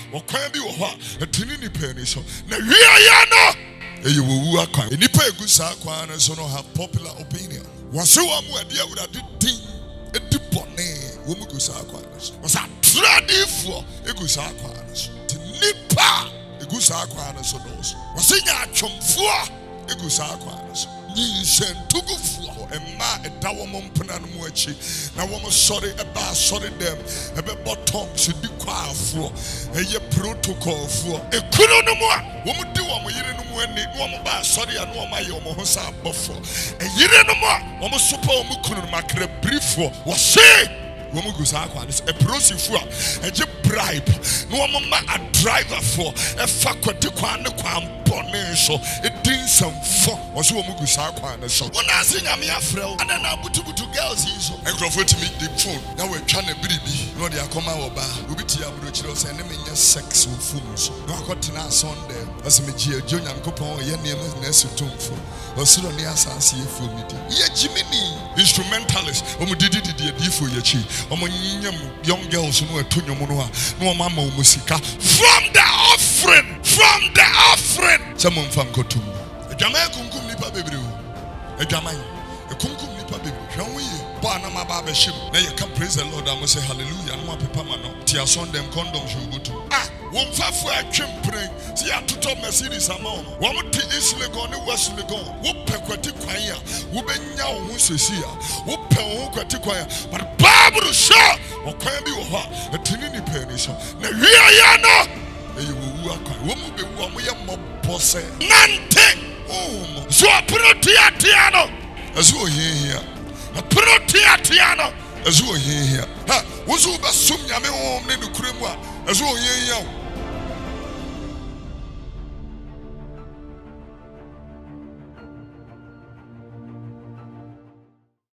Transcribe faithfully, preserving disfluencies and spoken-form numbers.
wɔkwan bi wɔ hɔ a ɛtini nipa ni so na wiayɛ no ɛyɛ wɔwu akwan nipa egu saa kwan no so no have popular opinion wɔse wɔn mu adi awurade din edi bɔne wɔn mu gu saa kwan no so wɔse atradifoɔ egu saa kwan no so ti nipa egu saa kwan no so no so wɔse nya atwomfoɔ egu saa kwan no so nyinsɛntugufoɔ ɛma ɛda wɔn mpena no mu akyi na wɔn sɔre ɛba asɔre dɛm ɛbɛbɔ tongues di kwaafoɔ ɛyɛ protocolfoɔ ekunu no mu a wɔn di wɔn yere no mu ani na wɔn ba asɔre a na wɔn ayɛ wɔn ho sɛ abɔfoɔ ɛyere no mu a wɔn sopa wɔn kunu no makra brifoɔ wɔse wɔn gu saa kwan so ɛprosifo a ɛgye bribe na wɔn ma a driver for ɛfa kwati kwan ne kwan bɔne so ɛdin nsɛmfo wɔso wɔn gu saa kwan so wɔn ase nyame afrɛ wo ana na butubutu girls yi so nkurɔfoɔ tumi de phone na wɔatwa na biribi na wɔde akɔma wɔ ba obi tie aburokyerɛ sɛ ne menyɛ sex wɔ phone so na akɔtena asɔnde ɔsɛ megye agye onyankopɔn ɔyɛ nneɛma na ɛso tomfo ɔsoro ne asase yɛfo mi di yɛ gyimini instrumentalist wɔn didi didi adifo yɛkyi wɔn nyam young girls no ɛto nwom no a na wɔn ama wɔn sika from the offering from the offering sɛ mo mfa nkotum adwaman kunkum nipa bebree o adwaman ekunkum nipa bebree hwɛ wɔn yie bɔ anam aba abɛhyɛ na yɛka praise the Lord a mo sɛ hallelujah na mo apepa ma no tia sondem condom hwɛ obotu ah wɔn fafo atwe mpren si atoto Mercedes ama wɔn wɔn te East Legon ne West Legon wɔn pɛ kwati kwan a wɔbɛnya wɔn ho sesi a wɔn pɛ wɔn ho kwati kwan a but Bible sɛ wɔkwan bi wɔ hɔ a ɛtini nipa ni so na wiayɛ no ɛyɛ wɔwu akwan wɔn mu bɛwu a wɔyɛ mmɔbɔ sɛ nante ɔmo so ɔpono tiatia no ɛso ohiahia ɔpono tiatia no ɛso ohiahia ha wɔso bɛsom nyame wɔn ne ne kura mu a ɛso ohiahia